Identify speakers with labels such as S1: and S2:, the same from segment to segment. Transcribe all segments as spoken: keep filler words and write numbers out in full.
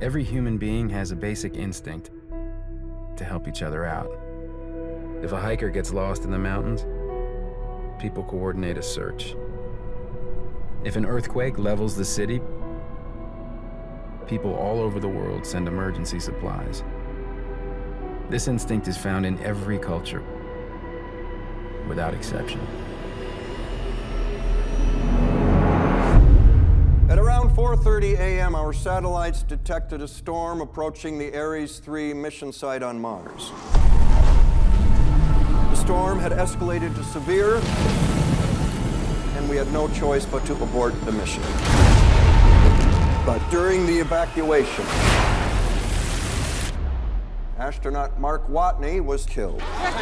S1: Every human being has a basic instinct to help each other out. If a hiker gets lost in the mountains, people coordinate a search. If an earthquake levels the city, people all over the world send emergency supplies. This instinct is found in every culture, without exception.
S2: At around four thirty a m, our satellites detected a storm approaching the Ares three mission site on Mars. The storm had escalated to severe, and we had no choice but to abort the mission. But during the evacuation, astronaut Mark Watney was killed.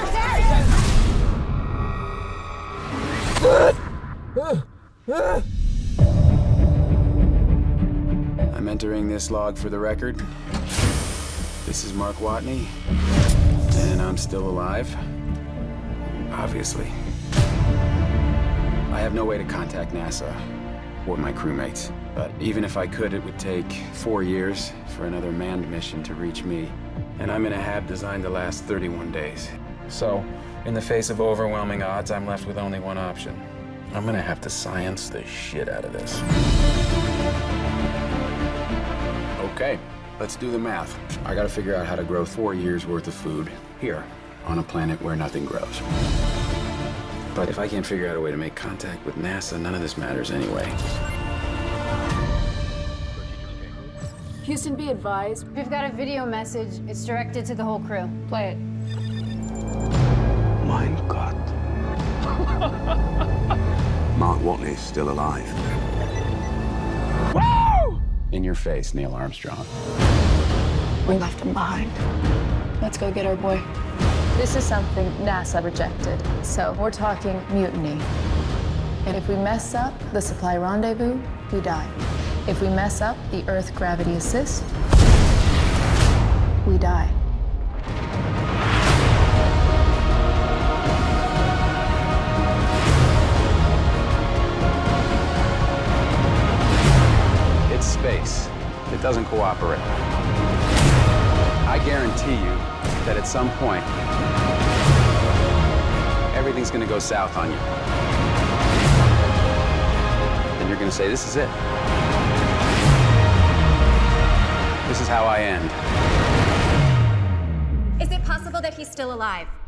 S1: I'm entering this log for the record. This is Mark Watney, and I'm still alive. Obviously. I have no way to contact NASA or my crewmates, but even if I could, it would take four years for another manned mission to reach me, and I'm in a hab designed to last thirty-one days. So, in the face of overwhelming odds, I'm left with only one option. I'm gonna have to science the shit out of this. Okay, let's do the math. I gotta figure out how to grow four years worth of food here, on a planet where nothing grows. But if I can't figure out a way to make contact with NASA, none of this matters anyway.
S3: Houston, be advised.
S4: We've got a video message. It's directed to the whole crew. Play it.
S5: Mein Gott. Mark Watney's still alive.
S1: Woo! In your face, Neil Armstrong.
S3: We left him behind. Let's go get our boy.
S6: This is something NASA rejected, so we're talking mutiny. And if we mess up the supply rendezvous, we die. If we mess up the Earth gravity assist, we die.
S1: It's space. It doesn't cooperate. I guarantee you that at some point, everything's gonna go south on you. And you're gonna say, this is it. This is how I end.
S7: Is it possible that he's still alive?